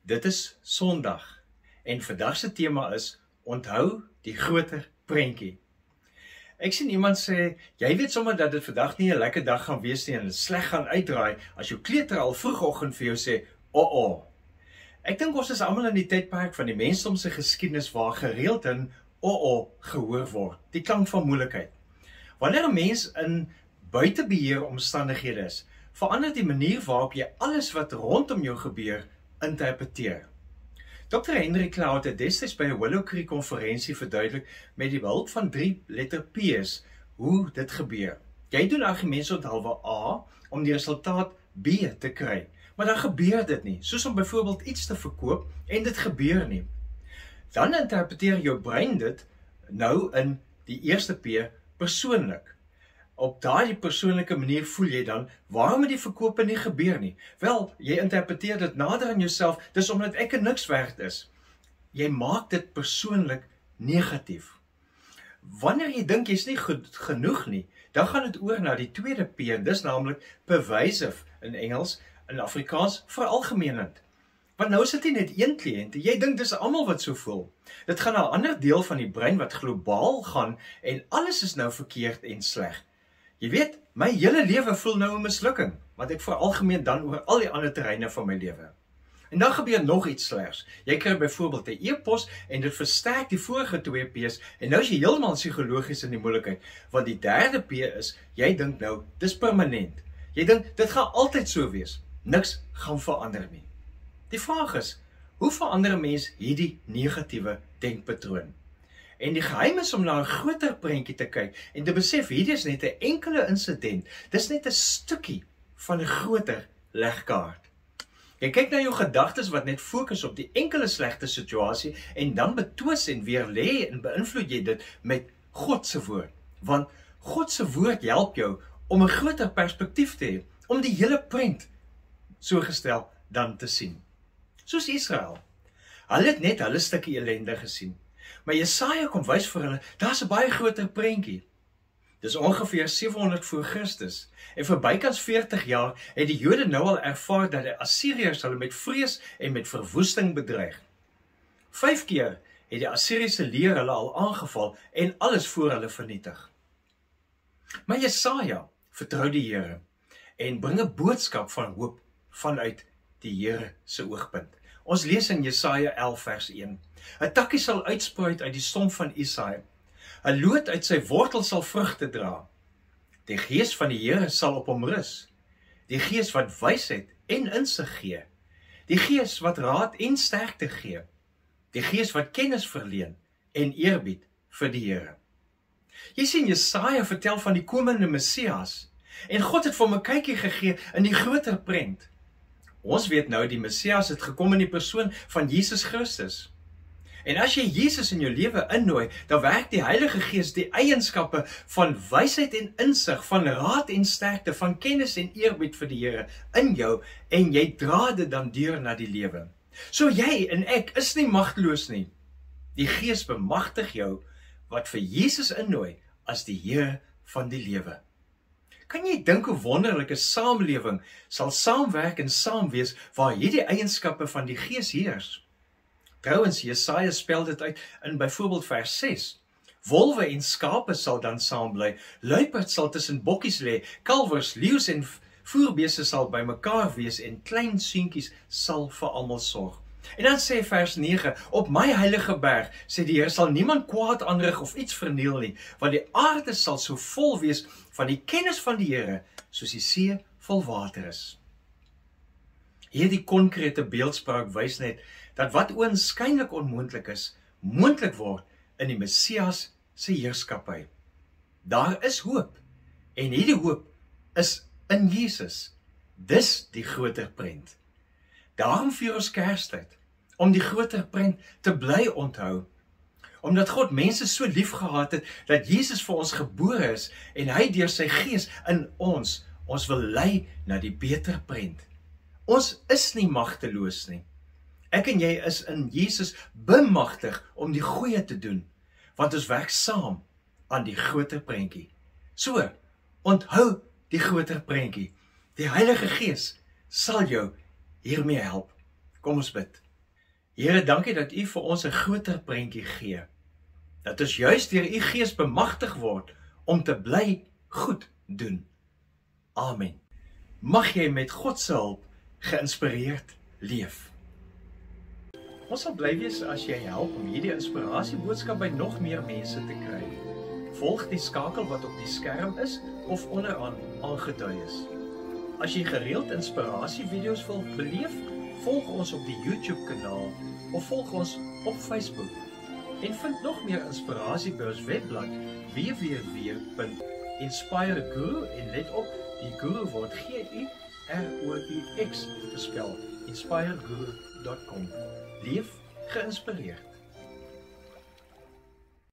Dit is Sondag en vandag se tema is onthou die groter prentjie. Ek sien iemand sê, jy weet sommer dat dit vandag nie 'n lekker dag gaan wees nie en dit sleg gaan uitdraai as jou kleuter al vroegoggend vir jou sê, "Oh." Ek dink ons is almal in die tydperk van die mensdom se geskiedenis waar gereeld 'n "Oh" gehoor word, die klank van moeilikheid. Wanneer 'n mens in buitebeheer omstandighede is, verander die manier waarop jy alles wat rondom jou gebeur interpreteer. Dr. Henry Cloud het destyds by 'n Willow Creek konferensie verduidelik met die behulp van 3 letter P's hoe dit gebeur. Jy doen argumentsonthulwe A om die resultaat B te kry, maar dan gebeur dit nie, soos om byvoorbeeld iets te verkoop en dit gebeur nie. Dan interpreteer jou brein dit nou in die eerste P persoonlik. Op daardie persoonlike manier voel jy dan, waarom het die verkope nie gebeur nie? Wel, jy interpreteer dit nader aan jouself, dis omdat ek er niks werd is. Jy maak dit persoonlik negatief. Wanneer jy dink jy's nie goed genoeg nie, dan gaan dit oor na die tweede P, en dis naamlik pervasive in Engels, in Afrikaans veralgemenend. Want nou is dit nie net een kliënt, jy dink dis almal wat so voel. Dit gaan na 'n ander deel van die brein wat globaal gaan en alles is nou verkeerd en sleg. Jy weet, my hele lewe voel nou 'n mislukking, want ek veralgemeen dan oor al die ander terreine van my lewe. En dan gebeur nog iets slegs. Jy kry byvoorbeeld 'n e-pos en dit versterk die vorige 2 P's en nou is jy heeltemal psigologies in die moeilikheid, want die derde P is, jy dink nou, dis permanent. Jy dink, dit gaan altyd so wees. Niks gaan verander nie. Die vraag is, hoe verander 'n mens hierdie negatiewe denkpatroon? En die geheim is om na 'n groter prentjie te kyk en te besef, hierdie is net 'n enkele insident. Dis net 'n stukkie van 'n groter legkaart. Jy kyk na jou gedagtes wat net fokus op die enkele slegte situasie en dan betwis en weer lê en beïnvloed jy dit met God se woord. Want God se woord help jou om 'n groter perspektief te hê, om die hele prent so gestel dan te sien. Soos Israel. Hulle het net hulle stukkie ellende gesien. Maar Jesaja kom wys vir hulle, daar's 'n baie groter prentjie. Dis ongeveer 700 voor Christus. En vir bykans 40 jaar het die Jode nou al ervaar dat die Assiriërs hulle met vrees en met verwoesting bedreig. 5 keer het die Assiriese leer hulle al aangeval en alles voor hulle vernietig. Maar Jesaja vertrou die Here en bring 'n boodskap van hoop vanuit die Here se oogpunt. Ons lees in Jesaja 11 vers 1. 'n takkie sal uitspruit uit die stomp van Isaï. 'n loot uit sy wortel sal vrugte dra. Die gees van die Here sal op hom rus. Die gees wat wysheid en insig gee. Die gees wat raad en sterkte gee. Die gees wat kennis verleen en eerbied vir die Here. Jy sien, Jesaja vertel van die komende Messias en God het vir hom 'n kykie gegee in die groter prent. Ons weet nou die Messias het gekom in die persoon van Jesus Christus. En as jy Jesus in jou lewe innooi, dan werk die Heilige Gees die eienskappe van wysheid en insig, van raad en sterkte, van kennis en eerbied vir die Here in jou en jy dra dit dan deur na die lewe. So jy en ek is nie magteloos nie. Die Gees bemagtig jou wat vir Jesus innooi as die Here van die lewe. Kan jy dink hoe wonderlike samelewing sal saamwerk en saam wees waar hierdie eienskappe van die Gees heers? Trouwens, Jesaja spel dit uit in byvoorbeeld vers 6. Wolwe en skape sal dan saam bly, luiperd sal tussen bokkies lê, kalwers, leeu's en voerbese sal bymekaar wees en klein seentjies sal vir almal sorg. En dan sê vers 9, op my heilige berg, sê die Here, sal niemand kwaad aanrig of iets verniel nie, want die aarde sal so vol wees van die kennis van die Here, soos die see vol water is. Hierdie konkrete beeldspraak wys net dat wat oënskynlik onmoontlik is, moontlik word in die Messias se heerskappy. Daar is hoop, en hierdie hoop is in Jesus. Dis die groter prent. Daarom vier ons Kerstyd, om die groter prent te bly onthou. Omdat God mense so lief gehad het, dat Jesus vir ons gebore is, en hy deur sy Gees in ons wil lei na die beter prent. Ons is nie magteloos nie. Ek en jy is in Jesus bemagtig om die goeie te doen, want ons werk saam aan die groter prentjie. So, onthou die groter prentjie. Die Heilige Gees sal jou hiermee help. Kom ons bid. Here, dankie dat U vir ons 'n groter prentjie gee. Dat ons juis deur U Gees bemagtig word om te bly goed doen. Amen. Mag jy met God se hulp geïnspireerd leef. Ons sal bly wees as jy help om hierdie inspirasieboodskap by nog meer mense te kry. Volg die skakel wat op die skerm is of onderaan aangedui is. As jy gereeld inspirasievideo's wil beleef, volg ons op die YouTube kanaal of volg ons op Facebook. En vind nog meer inspirasie by ons webblad www.inspireguru en let op, die guru word G-U-R-O-U-X gespel, inspireguru.com. Leef geïnspireerd.